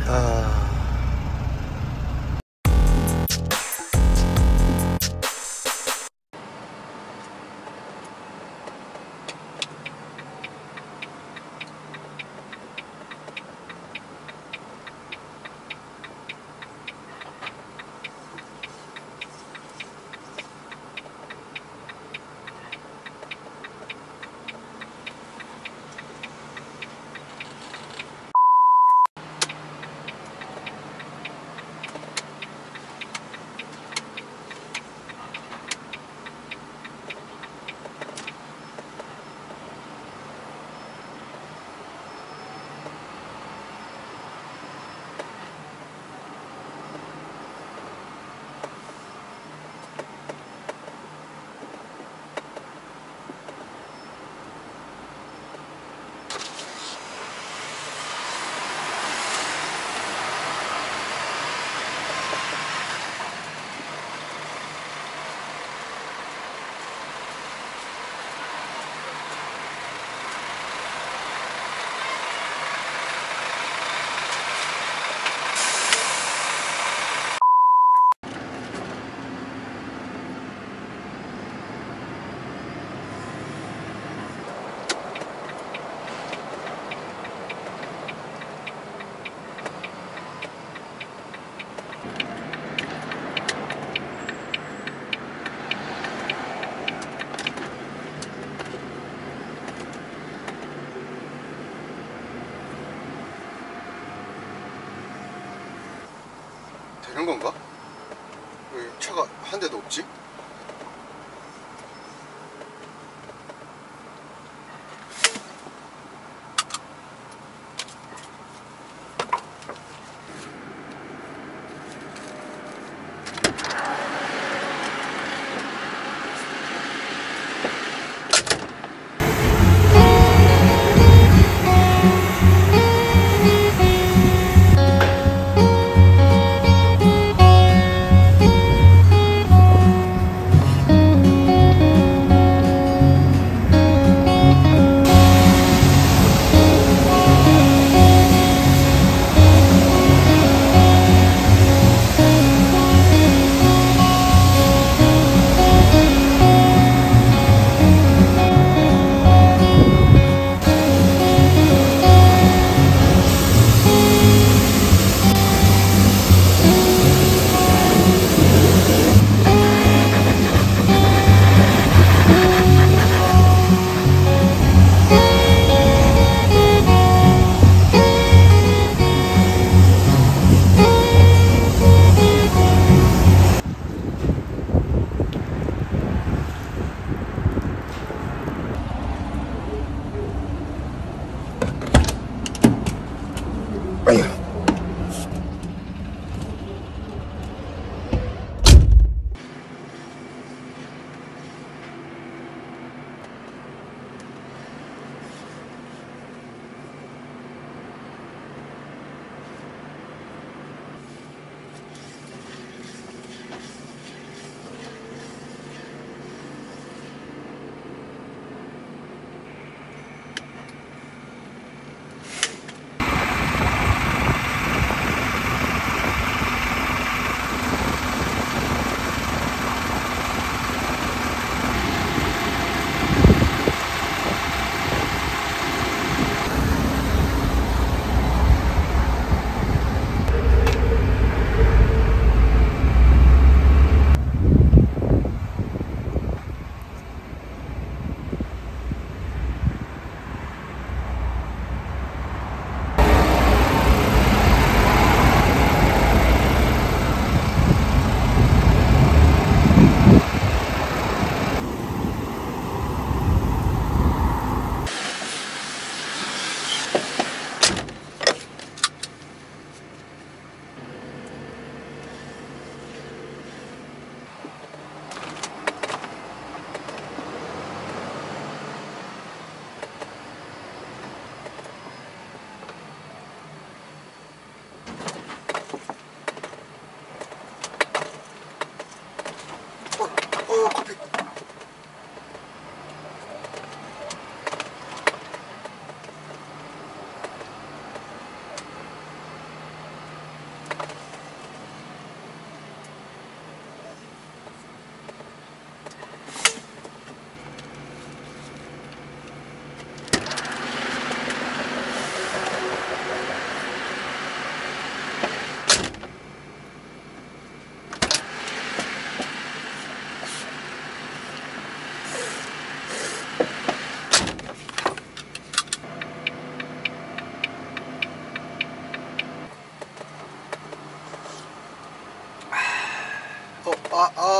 아... 되는 건가? 왜 차가 한 대도 없지?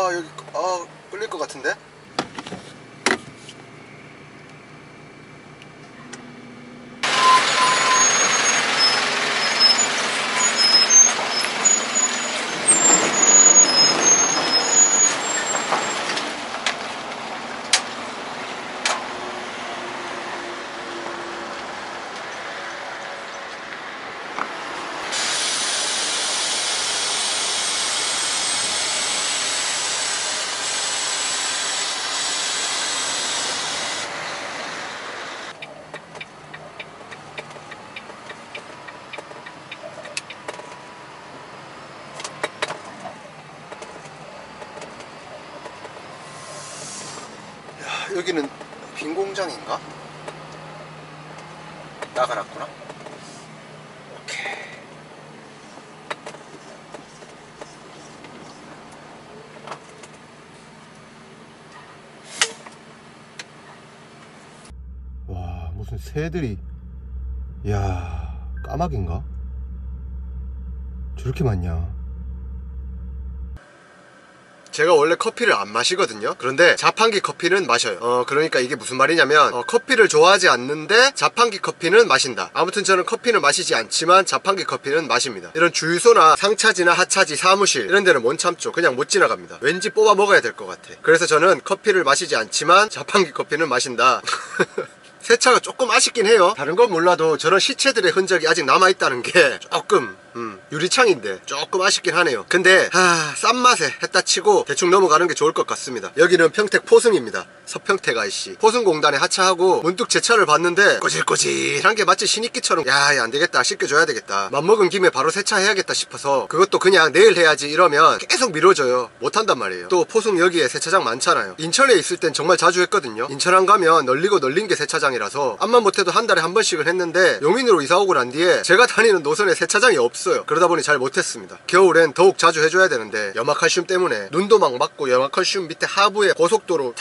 여기 끌릴 것 같은데? 여기는 빈 공장인가? 나가놨구나. 오케이. 와, 무슨 새들이, 이야, 까마귀인가? 저렇게 많냐? 제가 원래 커피를 안 마시거든요. 그런데 자판기 커피는 마셔요. 그러니까 이게 무슨 말이냐면 커피를 좋아하지 않는데 자판기 커피는 마신다. 아무튼 저는 커피는 마시지 않지만 자판기 커피는 마십니다. 이런 주유소나 상차지나 하차지, 사무실 이런 데는 못 참죠. 그냥 못 지나갑니다. 왠지 뽑아 먹어야 될 것 같아. 그래서 저는 커피를 마시지 않지만 자판기 커피는 마신다. 세차가 조금 아쉽긴 해요. 다른 건 몰라도 저런 시체들의 흔적이 아직 남아있다는 게 조금 유리창인데 조금 아쉽긴 하네요. 근데 싼 맛에 했다 치고 대충 넘어가는 게 좋을 것 같습니다. 여기는 평택 포승입니다. 서평택 IC 포승공단에 하차하고 문득 제 차를 봤는데 꼬질꼬질한 게 마치 신입기처럼 야 안되겠다, 씻겨줘야 되겠다, 맘먹은 김에 바로 세차해야겠다 싶어서 그것도 그냥 내일 해야지 이러면 계속 미뤄져요. 못한단 말이에요. 또 포승 여기에 세차장 많잖아요. 인천에 있을 땐 정말 자주 했거든요. 인천 안 가면 널리고 널린 게 세차장이라서 암만 못해도 한 달에 한 번씩은 했는데 용인으로 이사오고 난 뒤에 제가 다니는 노선에 세차장이 없어요. 그러다 보니 잘 못했습니다. 겨울엔 더욱 자주 해줘야 되는데 염화칼슘 때문에 눈도 막 맞고 염화칼슘 밑에 하부에 고속도로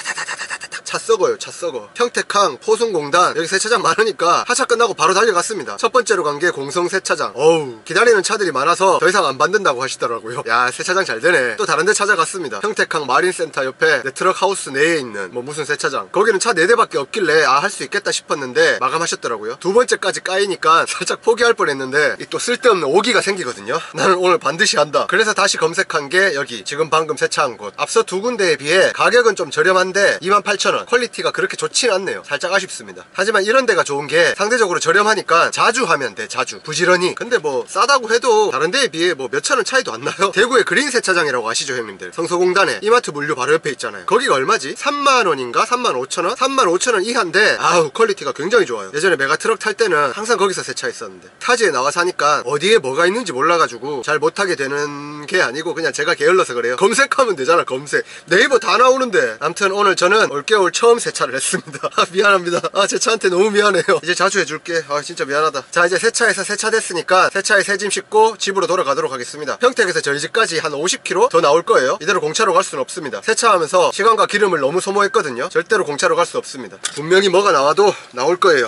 차 썩어요. 차 썩어. 평택항 포승공단 여기 세차장 많으니까 하차 끝나고 바로 달려갔습니다. 첫 번째로 간 게 공성세차장. 어우 기다리는 차들이 많아서 더 이상 안 받는다고 하시더라고요. 야 세차장 잘 되네. 또 다른 데 찾아갔습니다. 평택항 마린센터 옆에 트럭하우스 내에 있는 뭐 무슨 세차장. 거기는 차 4대밖에 없길래 할 수 있겠다 싶었는데 마감하셨더라고요. 두 번째까지 까이니까 살짝 포기할 뻔했는데 이 또 쓸데없는 오기가 생기거든요. 나는 오늘 반드시 한다. 그래서 다시 검색한 게 여기 지금 방금 세차한 곳. 앞서 두 군데에 비해 가격은 좀 저렴한데 28,000원. 퀄리티가 그렇게 좋진 않네요. 살짝 아쉽습니다. 하지만 이런 데가 좋은 게 상대적으로 저렴하니까 자주 하면 돼. 자주 부지런히. 근데 뭐 싸다고 해도 다른 데에 비해 뭐 몇천원 차이도 안 나요. 대구의 그린 세차장이라고 아시죠 형님들? 성서공단에 이마트 물류 바로 옆에 있잖아요. 거기가 얼마지? 35,000원인가? 35,000원? 35,000원 이하인데 아우 퀄리티가 굉장히 좋아요. 예전에 메가트럭 탈 때는 항상 거기서 세차했었는데 타지에 나와서 하니까 어디에 뭐가 있는지 몰라가지고 잘 못하게 되는 게 아니고 그냥 제가 게을러서 그래요. 검색하면 되잖아. 검색. 네이버 다 나오는데. 아무튼 오늘 저는 올겨울 처음 세차를 했습니다. 미안합니다. 제 차한테 너무 미안해요. 이제 자주 해줄게. 진짜 미안하다. 자 이제 세차해서 세차됐으니까 세차에 새 짐 싣고 집으로 돌아가도록 하겠습니다. 평택에서 저희 집까지 한 50km 더 나올 거예요. 이대로 공차로 갈 수는 없습니다. 세차하면서 시간과 기름을 너무 소모했거든요. 절대로 공차로 갈 수 없습니다. 분명히 뭐가 나와도 나올 거예요.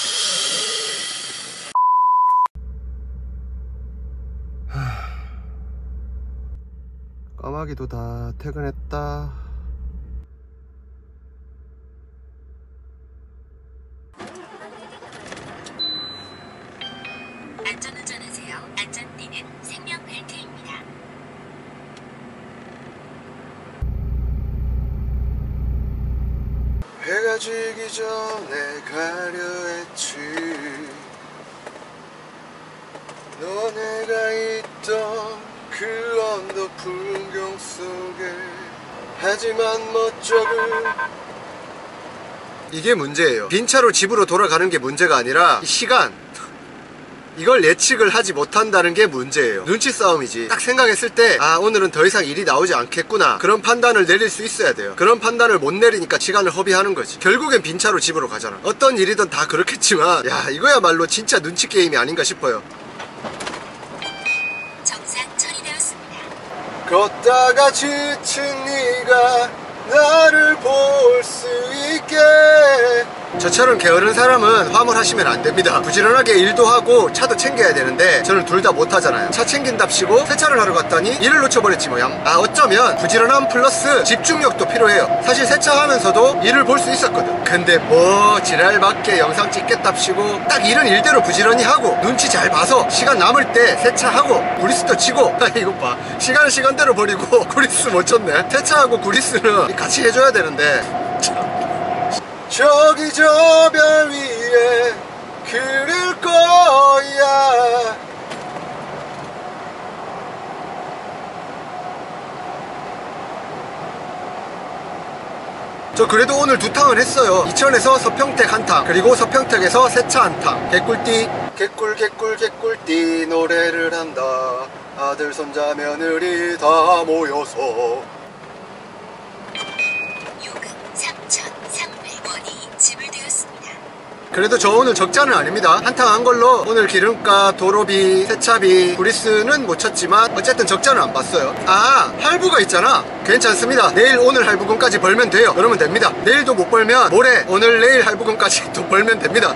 까마귀도 다 퇴근했다. 안전운전하세요. 안전띠는 생명벨트입니다. 해가 지기 전에 가려 했지. 너네가 있던 그 언덕 풍경 속에. 하지만 멋쩍은 이게 문제예요. 빈 차로 집으로 돌아가는 게 문제가 아니라 이 시간, 이걸 예측을 하지 못한다는 게 문제예요. 눈치 싸움이지. 딱 생각했을 때 오늘은 더 이상 일이 나오지 않겠구나, 그런 판단을 내릴 수 있어야 돼요. 그런 판단을 못 내리니까 시간을 허비하는 거지. 결국엔 빈 차로 집으로 가잖아. 어떤 일이든 다 그렇겠지만 이거야말로 진짜 눈치 게임이 아닌가 싶어요. 정상 처리되었습니다. 걷다가 지친 네가 나를 볼 수 있게 저처럼 게으른 사람은 화물하시면 안 됩니다. 부지런하게 일도 하고 차도 챙겨야 되는데 저는 둘 다 못하잖아요. 차 챙긴답시고 세차를 하러 갔더니 일을 놓쳐버렸지 뭐야. 어쩌면 부지런함 플러스 집중력도 필요해요. 사실 세차하면서도 일을 볼 수 있었거든. 근데 뭐 지랄맞게 영상 찍겠답시고 딱 일은 일대로 부지런히 하고 눈치 잘 봐서 시간 남을 때 세차하고 구리스도 치고 이거 봐, 시간은 시간대로 버리고 구리스 못 쳤네. 세차하고 구리스는 같이 해줘야 되는데 참. 저기 저 별 위에 그릴 거야. 저 그래도 오늘 2탕을 했어요. 이천에서 서평택 1탕, 그리고 서평택에서 세차 1탕. 개꿀띠 개꿀띠 노래를 한다. 아들 손자 며느리 다 모여서. 요금 3,300원이 지불되었습니다. 그래도 저 오늘 적자는 아닙니다. 한탕 한 걸로 오늘 기름값, 도로비, 세차비, 구리스는 못 쳤지만 어쨌든 적자는 안 봤어요. 할부가 있잖아. 괜찮습니다. 내일 오늘 할부금까지 벌면 돼요. 그러면 됩니다. 내일도 못 벌면 모레, 오늘 내일 할부금까지 또 벌면 됩니다.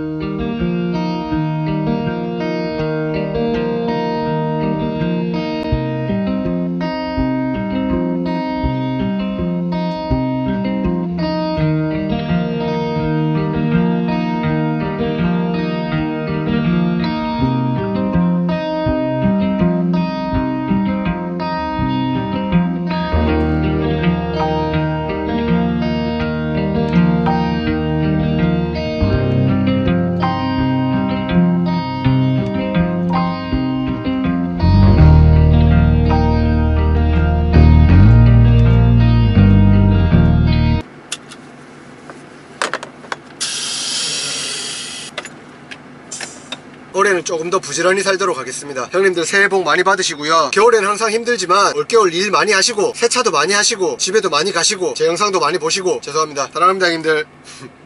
올해는 조금 더 부지런히 살도록 하겠습니다. 형님들 새해 복 많이 받으시고요. 겨울에는 항상 힘들지만 올겨울 일 많이 하시고 세차도 많이 하시고 집에도 많이 가시고 제 영상도 많이 보시고 죄송합니다. 사랑합니다 형님들.